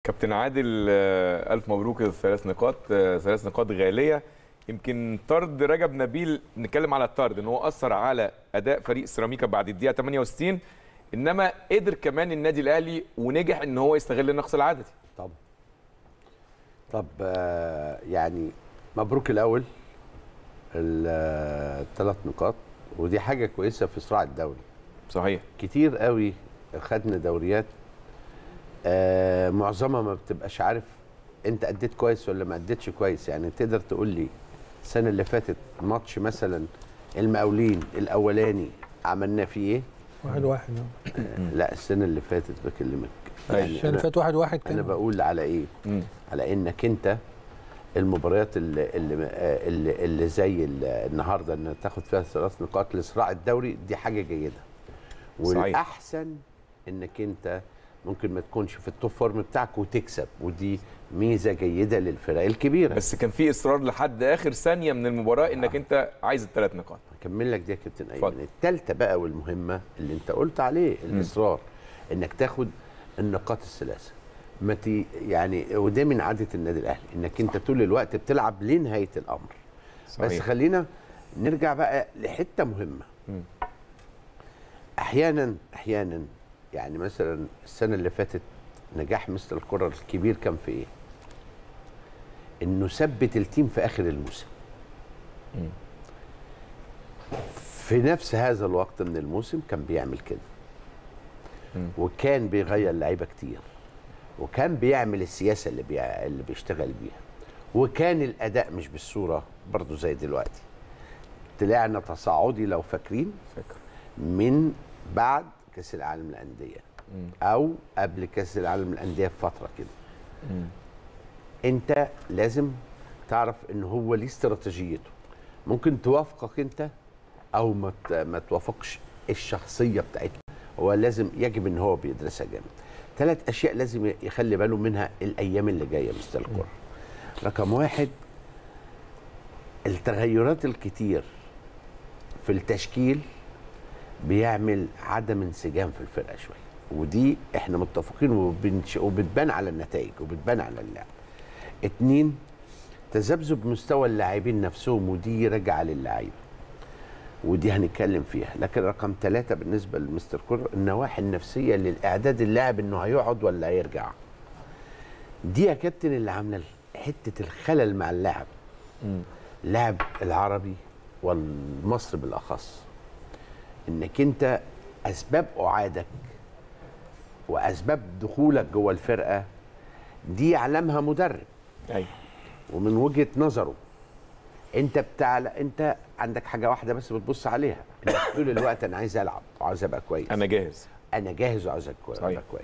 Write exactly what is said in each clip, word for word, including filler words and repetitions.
كابتن عادل، آه، ألف مبروك الثلاث نقاط، آه، ثلاث نقاط غالية. يمكن طرد رجب نبيل، نتكلم على الطرد ان هو أثر على أداء فريق سيراميكا بعد الدقيقة ثمانية وستين، إنما قدر كمان النادي الأهلي ونجح ان هو يستغل النقص العددي. طب طب آه، يعني مبروك الأول الثلاث نقاط، ودي حاجة كويسة في صراع الدوري. صحيح. كتير قوي خدنا دوريات آه معظمها ما بتبقاش عارف انت اديت كويس ولا ما اديتش كويس. يعني تقدر تقول لي السنه اللي فاتت ماتش مثلا المقاولين الاولاني عملنا فيه ايه؟ واحد واحد. آه لا السنه اللي فاتت بكلمك يعني السنه اللي فاتت واحد واحد كان. انا بقول على ايه؟ مم. على انك انت المباريات اللي اللي, اللي, اللي زي النهارده ان تاخد فيها ثلاث نقاط لصراع الدوري، دي حاجه جيده. والاحسن انك انت ممكن ما تكونش في التوب فورم بتاعك وتكسب، ودي ميزه جيده للفرق الكبيره. بس كان في اصرار لحد اخر ثانيه من المباراه انك آه. انت عايز الثلاث نقاط. هكمل لك دي يا كابتن ايمن. الثالثه بقى والمهمه اللي انت قلت عليه الاصرار، م. انك تاخد النقاط الثلاثه. ما تي يعني وده من عاده النادي الاهلي انك انت طول الوقت بتلعب لنهايه الامر. صحيح. بس خلينا نرجع بقى لحته مهمه. م. احيانا احيانا يعني مثلا السنه اللي فاتت نجاح مستر الكره الكبير كان في ايه؟ انه ثبت التيم في اخر الموسم. م. في نفس هذا الوقت من الموسم كان بيعمل كده. م. وكان بيغير لعيبه كتير، وكان بيعمل السياسه اللي بي... اللي بيشتغل بيها، وكان الاداء مش بالصوره برضو زي دلوقتي. طلعنا تصاعدي لو فاكرين فاكر من بعد كاس العالم للانديه او قبل كاس العالم للانديه بفتره كده. مم. انت لازم تعرف ان هو ليه استراتيجيته، ممكن توافقك انت او ما ما توافقش الشخصيه بتاعتنا. هو لازم يجب ان هو بيدرسها جامد. ثلاث اشياء لازم يخلي باله منها الايام اللي جايه مستر الكره. رقم واحد، التغيرات الكتير في التشكيل بيعمل عدم انسجام في الفرقه شويه، ودي احنا متفقين وبتبان على النتائج وبتبان على اللعب. اتنين، تذبذب مستوى اللاعبين نفسهم، ودي راجعه للاعيبه ودي هنتكلم فيها. لكن رقم ثلاثة بالنسبه لمستر كولر النواحي النفسيه للاعداد اللاعب انه هيقعد ولا هيرجع. دي يا كابتن اللي عامله حته الخلل مع اللاعب. اللاعب العربي والمصري بالاخص، انك انت اسباب قعادك واسباب دخولك جوه الفرقه دي يعلمها مدرب. ايوه. ومن وجهه نظره انت بتاع انت عندك حاجه واحده بس بتبص عليها، انك طول الوقت انا عايز العب وعايز ابقى كويس. انا جاهز. انا جاهز وعايز ابقى كويس.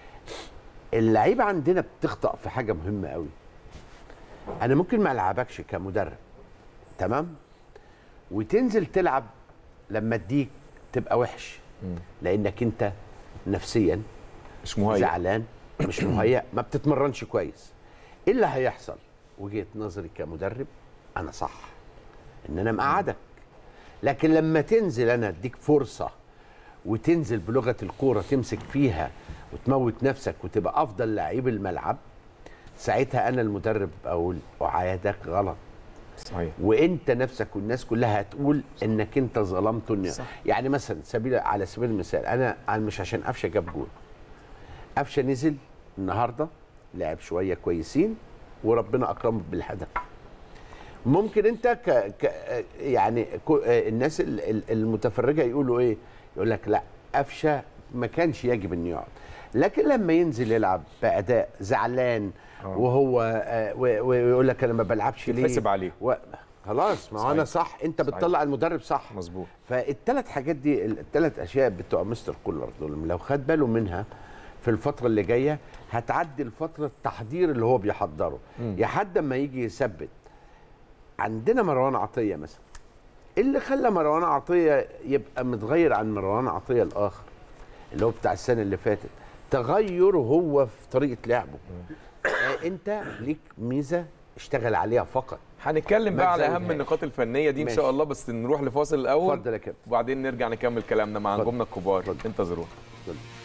اللعيبه عندنا بتخطأ في حاجه مهمه قوي. انا ممكن ما العبكش كمدرب، تمام؟ وتنزل تلعب لما اديك تبقى وحش، لانك انت نفسيا مش مهيأ، زعلان، مش مهيأ، ما بتتمرنش كويس. ايه اللي هيحصل؟ وجهه نظري كمدرب انا صح ان انا مقعدك، لكن لما تنزل انا اديك فرصه وتنزل بلغه الكوره تمسك فيها وتموت نفسك وتبقى افضل لعيب الملعب، ساعتها انا المدرب اقول اعادك غلط. صحيح. وانت نفسك والناس كلها هتقول انك انت ظلمتني. يعني مثلا سبيل على سبيل المثال، انا مش عشان قفشه جاب جول، قفشه نزل النهارده لعب شويه كويسين وربنا اكرمه بالهدف. ممكن انت ك... ك... يعني ك... الناس المتفرجه يقولوا ايه؟ يقول لك لا قفشه ما كانش يجب انه يقعد، لكن لما ينزل يلعب باداء زعلان أوه. وهو آه ويقول لك انا ما بلعبش ليه؟ يتحسب عليه. و... خلاص ما هو انا صح، انت بتطلع صحيح. المدرب صح. مظبوط. فالثلاث حاجات دي، الثلاث اشياء بتوع مستر كولر دول لو خد باله منها في الفتره اللي جايه هتعدي الفتره التحضير اللي هو بيحضره لحد ما يجي يثبت. عندنا مروان عطيه مثلا، ايه اللي خلى مروان عطيه يبقى متغير عن مروان عطيه الاخر اللي هو بتاع السنه اللي فاتت؟ تغير هو في طريقه لعبه. انت ليك ميزه اشتغل عليها فقط. هنتكلم بقى على اهم النقاط الفنيه دي ماشي. ان شاء الله، بس نروح لفاصل الاول اتفضل يا كابتن وبعدين نرجع نكمل كلامنا مع نجومنا الكبار. انتظرونا.